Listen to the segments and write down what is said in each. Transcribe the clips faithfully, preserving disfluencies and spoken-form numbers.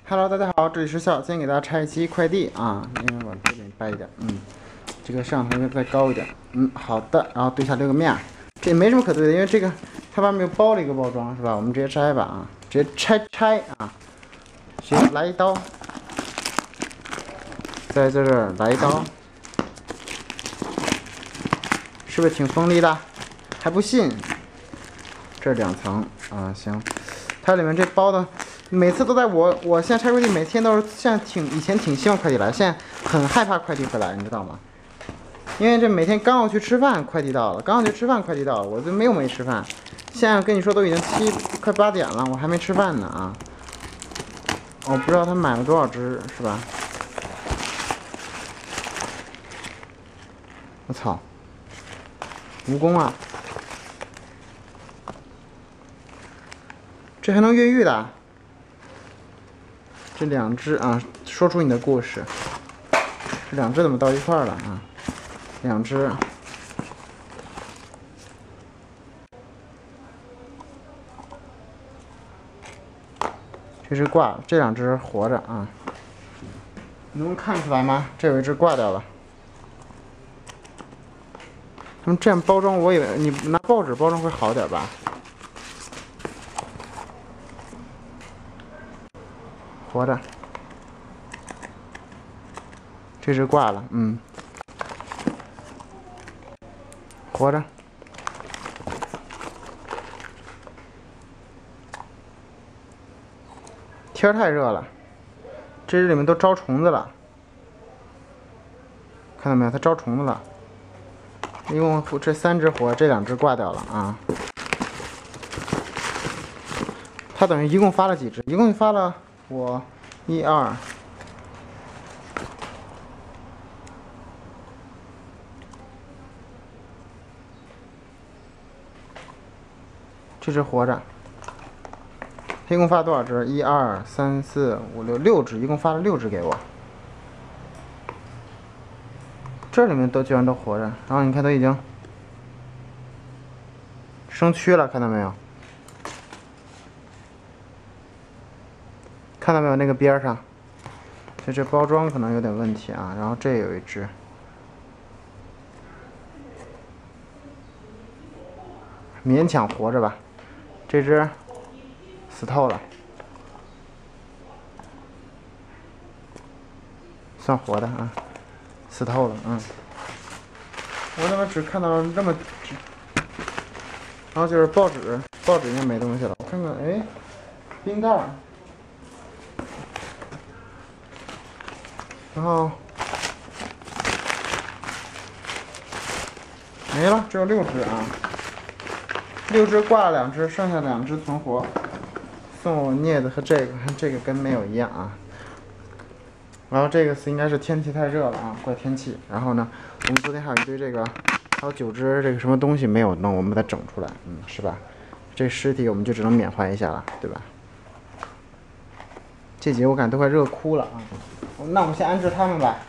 Hello，大家好，这里是笑，今天给大家拆一期快递啊，因为往这边掰一点，嗯，这个摄像头再高一点，嗯，好的，然后对下六个面，这也没什么可对的，因为这个它外面又包了一个包装，是吧？我们直接拆吧啊，直接拆拆啊，行，来一刀，在这儿来一刀，是不是挺锋利的？还不信？这两层啊，行，它里面这包的。每次都在我，我现在拆快递，每天都是现在挺以前挺希望快递来，现在很害怕快递回来，你知道吗？因为这每天刚要去吃饭，快递到了，刚要去吃饭，快递到了，我就没有没吃饭。现在跟你说都已经七快八点了，我还没吃饭呢啊！我不知道他买了多少只，是吧？我操！蜈蚣啊！这还能越狱的？这两只啊，说出你的故事。这两只怎么到一块儿了啊？两只。这只挂了，这两只活着啊。你能看出来吗？这有一只挂掉了。他们这样包装，我以为你拿报纸包装会好点吧？活着。这只挂了，嗯。活着。天太热了，这只里面都招虫子了，看到没有？它招虫子了。一共这三只活，这两只挂掉了啊。它等于一共发了几只？一共发了我一二。这只活着。他一共发了多少只？一二三四五六六只，一共发了六只给我。这里面都居然都活着，然后你看都已经生蛆了，看到没有？看到没有？那个边上，就这包装可能有点问题啊。然后这有一只，勉强活着吧。这只死透了，算活的啊。死透了，嗯。我怎么只看到这么？然后就是报纸，报纸应该没东西了。我看看，哎，冰袋。然后没了，只有六只啊。六只挂了两只，剩下两只存活。送我镊子和这个，这个跟没有一样啊。然后这个是应该是天气太热了啊，怪天气。然后呢，我们昨天还有一堆这个，还有九只这个什么东西没有弄，我们把它整出来，嗯，是吧？这尸体我们就只能缅怀一下了，对吧？这节我感觉都快热哭了啊。那我们先安置它们吧。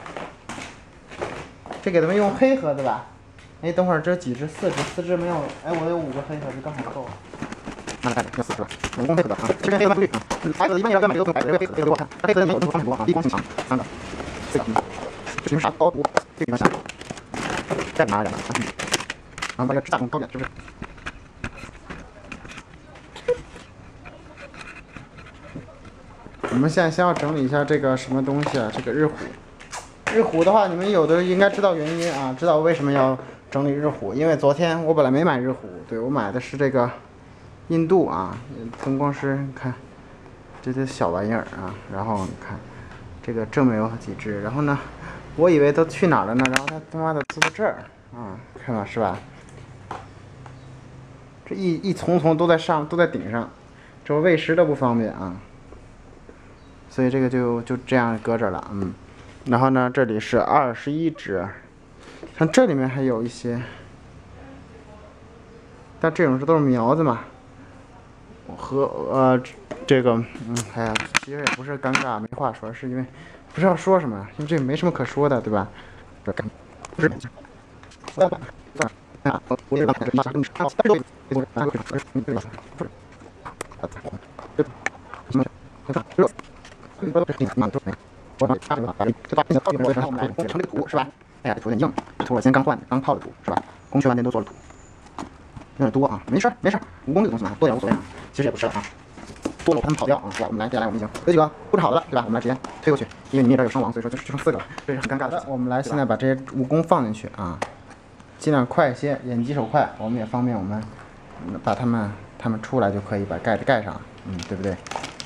这给他们用黑盒子吧。哎，等会儿这几只？四只，四只没有。哎，我有五个黑盒子，刚好够了。拿来，要四只吧。五公黑盒子啊，这边黑盒子绿啊。白盒一般要干嘛？都用白的，黑盒这个给我看。黑盒没有，这个光很多啊，低光性强，三个。这个，这凭啥高度？这个想。再拿两个，然后把这个支架弄高点，是不是？我们现在先要整理一下这个什么东西啊？这个日虎。日虎的话，你们有的应该知道原因啊，知道为什么要整理日虎？因为昨天我本来没买日虎，对我买的是这个印度啊，灯光师，你看这些小玩意儿啊，然后你看这个正面有几只，然后呢，我以为都去哪儿了呢？然后他他妈的坐在这儿啊，看到是吧？这一一丛丛都在上，都在顶上，这我喂食都不方便啊，所以这个就就这样搁这儿了，嗯。然后呢，这里是二十一只，像这里面还有一些，但这种是都是苗子嘛。和呃这个嗯，哎呀，其实也不是尴尬没话说，是因为不知道说什么，因为这没什么可说的，对吧？这尴不是。 你说的是你都没。我把它把这把这个泡进去，然后我们来成这个土是吧？哎呀，这土有点硬，这土我今天刚换的，刚泡的土是吧？工学完店都做了土，有点多啊，没事没事，蜈蚣这个东西嘛，多点无所谓啊，其实也不是了啊。多了我怕他们跑掉啊，是吧？我们来，接下来我们已经有几个布置好的了，对吧？我们来直接推过去，因为你们这边有伤亡，所以说就就剩四个了，这是很尴尬的。我们来现在把这些蜈蚣放进去啊，尽量快一些，眼疾手快，我们也方便我们把它们它们出来就可以把盖子盖上，嗯，对不对？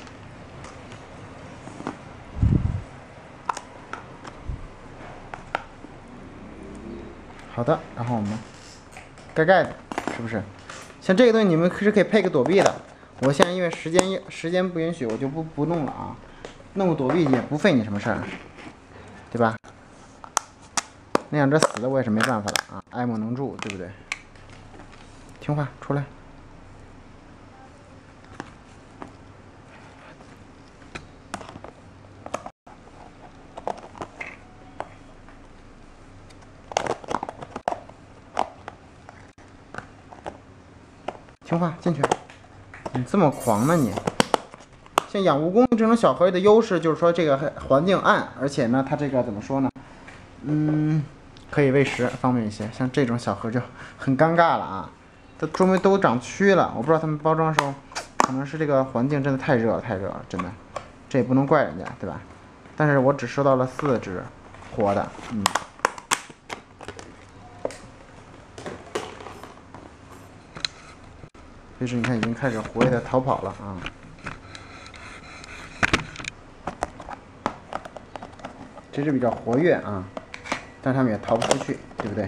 好的，然后我们盖盖子，是不是？像这个东西你们是可以配个躲避的。我现在因为时间时间不允许，我就不不弄了啊。弄个躲避也不费你什么事儿，对吧？那两只死的我也是没办法了啊，爱莫能助，对不对？听话，出来。听话，进去。你这么狂呢你？像养蜈蚣这种小河里的优势就是说这个环境暗，而且呢它这个怎么说呢？嗯，可以喂食，方便一些。像这种小河就很尴尬了啊，它周围都长蛆了。我不知道他们包装的时候，可能是这个环境真的太热了，太热了，真的，这也不能怪人家，对吧？但是我只收到了四只活的，嗯。这只你看已经开始活跃的逃跑了啊！这只比较活跃啊，但它们也逃不出去，对不对？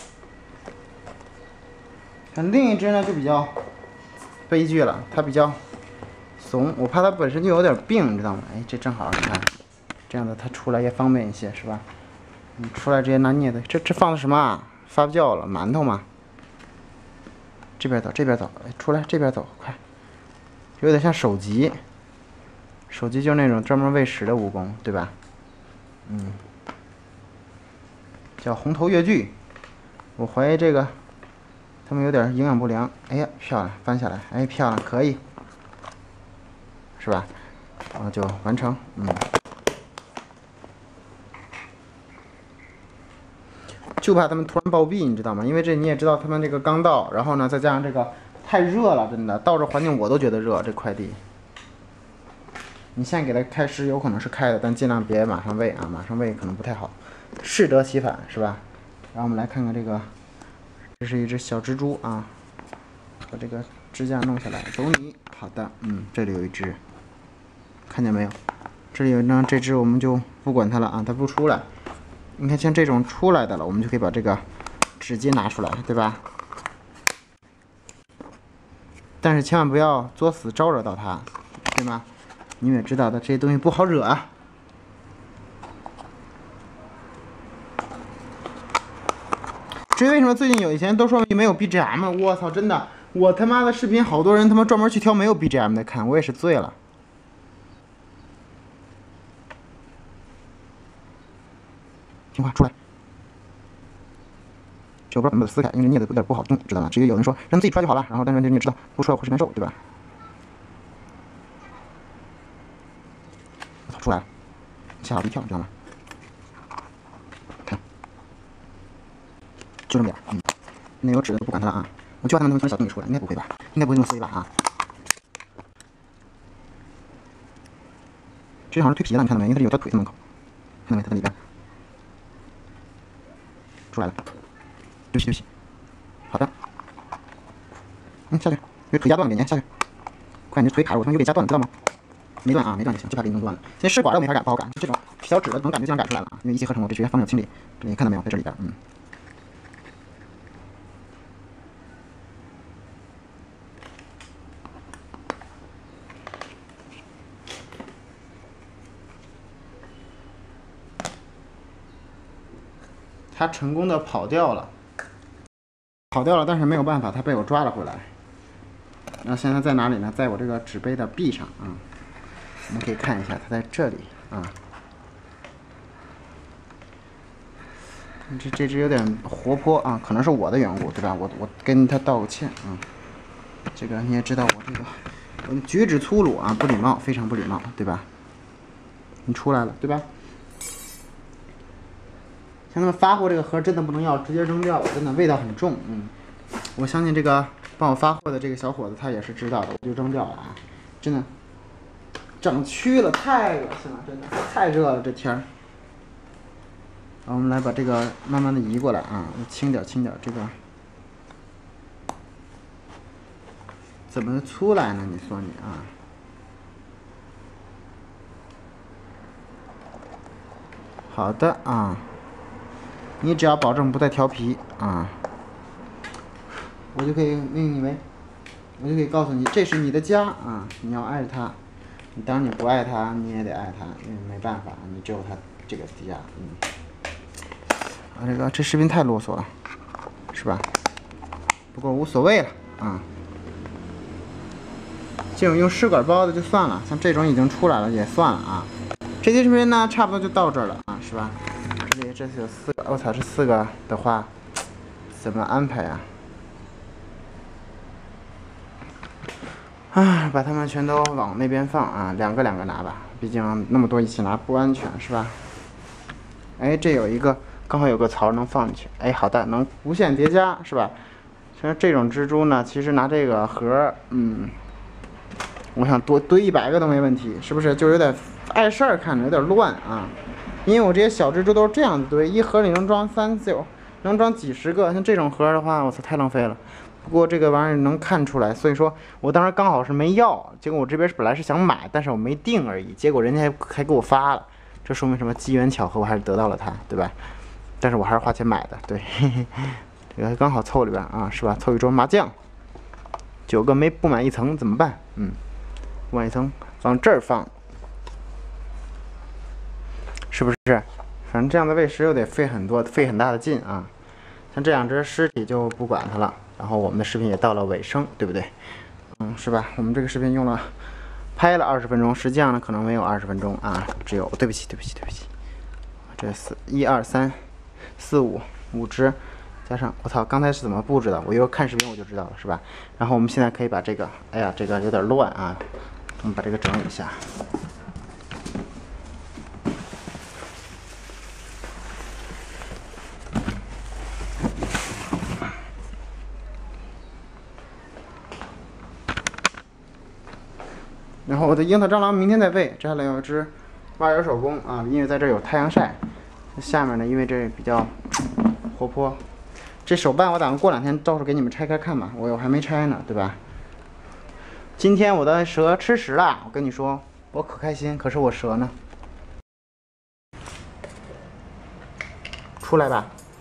像另一只呢就比较悲剧了，它比较怂，我怕它本身就有点病，你知道吗？哎，这正好你看，这样子它出来也方便一些，是吧？你出来直接拿镊子，这这放的什么啊？发酵了，馒头吗？这边走，这边走，出来这边走，快！有点像手机，手机就是那种专门喂食的蜈蚣，对吧？嗯，叫红头越剧，我怀疑这个它们有点营养不良。哎呀，漂亮，翻下来，哎，漂亮，可以，是吧？然后就完成，嗯。就怕他们突然暴毙，你知道吗？因为这你也知道，他们这个刚到，然后呢，再加上这个太热了，真的到这环境我都觉得热。这快递，你现在给它开食有可能是开的，但尽量别马上喂啊，马上喂可能不太好，适得其反，是吧？然后我们来看看这个，这是一只小蜘蛛啊，把这个支架弄下来，走你。好的，嗯，这里有一只，看见没有？这里有一张，这只我们就不管它了啊，它不出来。你看，像这种出来的了，我们就可以把这个纸巾拿出来，对吧？但是千万不要作死招惹到它，对吗？你们也知道的，这些东西不好惹啊。至于为什么最近有一些人都说没有 B G M， 我操，真的，我他妈的视频好多人他妈专门去挑没有 B G M 的看，我也是醉了。听话，出来。这我不知道怎么把它撕开，因为镊子有点不好动，知道吗？至于有人说让自己出来就好了，然后但是你也知道不出来会是难受，对吧？我操，出来了，吓我一跳，知道吗？看，就这么点，嗯，那有纸的不管它了啊。我就怕他们能从小洞里出来，应该不会吧？应该不会这么撕一把啊。这好像是蜕皮了，你看到没？因为它有条腿在门口，看到没？它在里边。出来了，对不起对不起，好的，嗯，下去，有腿夹断了，给你下去，快，你这腿卡着，我他妈又给夹断了，知道吗？没断啊，没断就行，就怕给你弄断了。现在试管都没法擀，不好擀，这种小纸的能擀就尽量擀出来了啊，因为一气呵成，我必须方便清理。你看到没有，在这里边，嗯。他成功的跑掉了，跑掉了，但是没有办法，他被我抓了回来。然后现在在哪里呢？在我这个纸杯的壁上啊，我们可以看一下，它在这里啊。这这只有点活泼啊，可能是我的缘故，对吧？我我跟他道个歉啊。这个你也知道，我这个我举止粗鲁啊，不礼貌，非常不礼貌，对吧？ 你出来了，对吧？像他们发货这个盒真的不能要，直接扔掉了，真的味道很重。嗯，我相信这个帮我发货的这个小伙子他也是知道的，我就扔掉了啊，真的长蛆了，太恶心了，真的太热了这天儿。好，我们来把这个慢慢的移过来啊，轻点轻点，这个怎么出来呢？你说你啊？好的啊，你只要保证不再调皮啊，我就可以命你为，我就可以告诉你，这是你的家啊，你要爱它。你当你不爱它，你也得爱它，因为没办法，你只有它这个家。嗯。啊，这个这视频太啰嗦了，是吧？不过无所谓了啊。这种用试管包的就算了，像这种已经出来了也算了啊。这期视频呢，差不多就到这儿了啊，是吧？这里这是有四个，我操，这四个的话怎么安排呀？啊，把它们全都往那边放啊，两个两个拿吧，毕竟那么多一起拿不安全，是吧？哎，这有一个刚好有个槽能放进去，哎，好的，能无限叠加，是吧？像这种蜘蛛呢，其实拿这个盒，嗯，我想多堆一百个都没问题，是不是？就有点碍事儿，看着有点乱啊。因为我这些小蜘蛛都是这样子堆，一盒里能装三九，能装几十个。像这种盒的话，我操，太浪费了。不过这个玩意儿能看出来，所以说我当时刚好是没要，结果我这边本来是想买，但是我没定而已。结果人家还还给我发了，这说明什么？机缘巧合，我还是得到了它，对吧？但是我还是花钱买的，对，嘿嘿，这个刚好凑里边啊，是吧？凑一桌麻将，九个没不满一层怎么办？嗯，不满一层往这儿放。是不是？反正这样的喂食又得费很多、费很大的劲啊。像这两只尸体就不管它了。然后我们的视频也到了尾声，对不对？嗯，是吧？我们这个视频用了拍了二十分钟，实际上呢可能没有二十分钟啊，只有对不起，对不起，对不起。这四一二三四五五只，加上我操，刚才是怎么布置的？我一会儿看视频我就知道了，是吧？然后我们现在可以把这个，哎呀，这个有点乱啊，我们把这个整理一下。然后我的樱桃蟑螂明天再喂，这还有一只挖眼手工啊，因为在这有太阳晒。下面呢，因为这比较活泼，这手办我打算过两天到时候给你们拆开看吧，我我还没拆呢，对吧？今天我的蛇吃屎了，我跟你说，我可开心，可是我蛇呢？出来吧，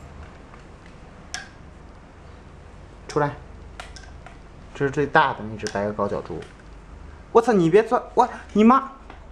出来，这是最大的那只白额高脚蛛。我操！你别钻！我你妈！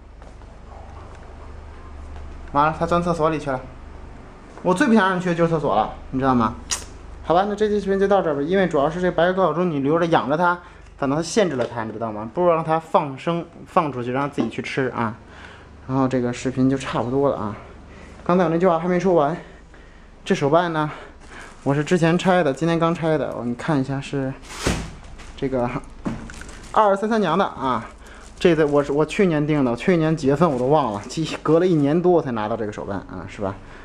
完了，他钻厕所里去了。我最不想让你去的就是厕所了，你知道吗？好吧，那这期视频就到这儿吧。因为主要是这白额高脚蛛，你留着养着它，可能限制了它，你知道吗？不如让它放生放出去，让它自己去吃啊。然后这个视频就差不多了啊。刚才有那句话还没说完，这手办呢，我是之前拆的，今天刚拆的。你看一下是这个二二三三娘的啊。这个我是我去年订的，去年几月份我都忘了，隔了一年多才拿到这个手办啊，是吧？